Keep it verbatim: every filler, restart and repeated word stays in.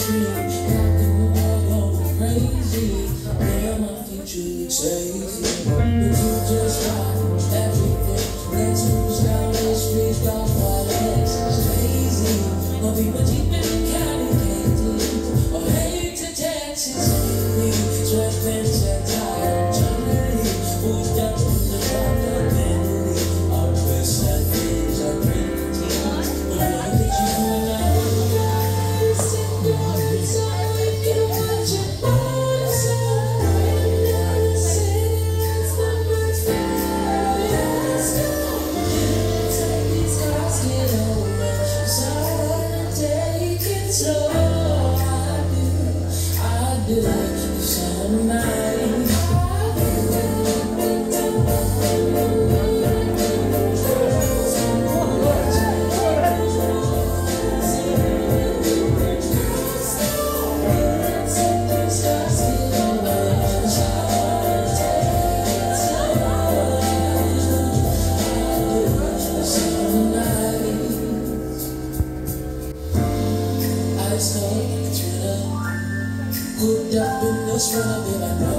tree. Rockin' the world going crazy. Yeah, my future looks hazy. But you just got everything. Let's lose down the streets, got white legs. It's crazy. Gonna be much deeper than Cali Candy. Or hate to Texas, me. Sweatpants and tie, Germany. Who's down in the rock, the Bentley. Our best things are pretty. But I get you going out. Hooked up in this run, I feel like